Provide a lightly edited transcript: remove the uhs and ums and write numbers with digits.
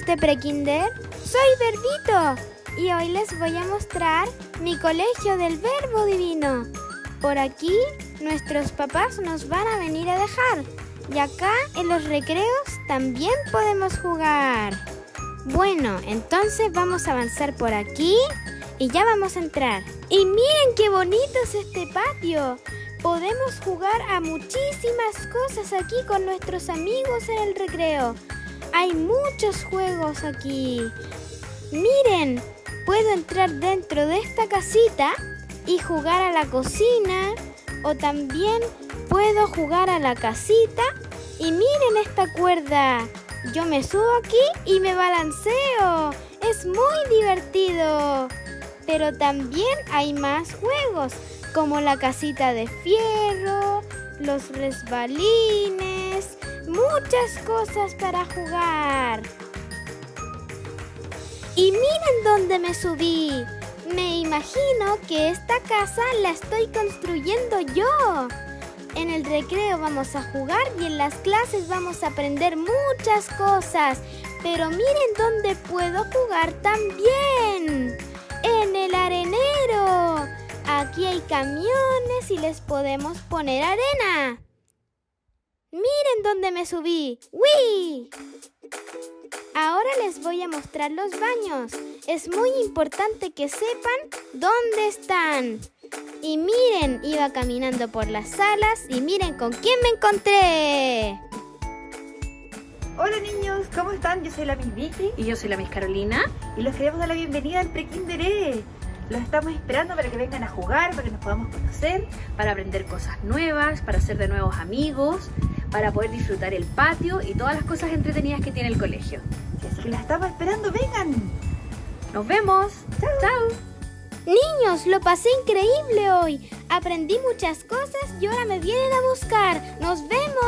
este prekinder? Soy Verbito y hoy les voy a mostrar mi colegio del Verbo Divino. Por aquí nuestros papás nos van a venir a dejar y acá en los recreos también podemos jugar. Bueno, entonces vamos a avanzar por aquí y ya vamos a entrar. Y miren qué bonito es este patio. Podemos jugar a muchísimas cosas aquí con nuestros amigos en el recreo. Hay muchos juegos aquí. Miren, puedo entrar dentro de esta casita y jugar a la cocina, o también puedo jugar a la casita y miren esta cuerda. Yo me subo aquí y me balanceo. Es muy divertido. Pero también hay más juegos, como la casita de fierro, los resbalines, muchas cosas para jugar. Y miren dónde me subí. Me imagino que esta casa la estoy construyendo yo. En el recreo vamos a jugar y en las clases vamos a aprender muchas cosas. Pero miren dónde puedo jugar también. En el arenero. Aquí hay camiones y les podemos poner arena. Miren dónde me subí. ¡Uy! Ahora les voy a mostrar los baños. Es muy importante que sepan dónde están. Y miren, iba caminando por las salas y miren con quién me encontré. Hola niños, ¿cómo están? Yo soy la Miss Vicky. Y yo soy la Miss Carolina. Y los queremos dar la bienvenida al Prekinder E. Los estamos esperando para que vengan a jugar, para que nos podamos conocer, para aprender cosas nuevas, para hacer de nuevos amigos, para poder disfrutar el patio y todas las cosas entretenidas que tiene el colegio. Así que los estamos esperando, vengan. Nos vemos. Chao. Chao. Niños, lo pasé increíble hoy. Aprendí muchas cosas y ahora me vienen a buscar. ¡Nos vemos!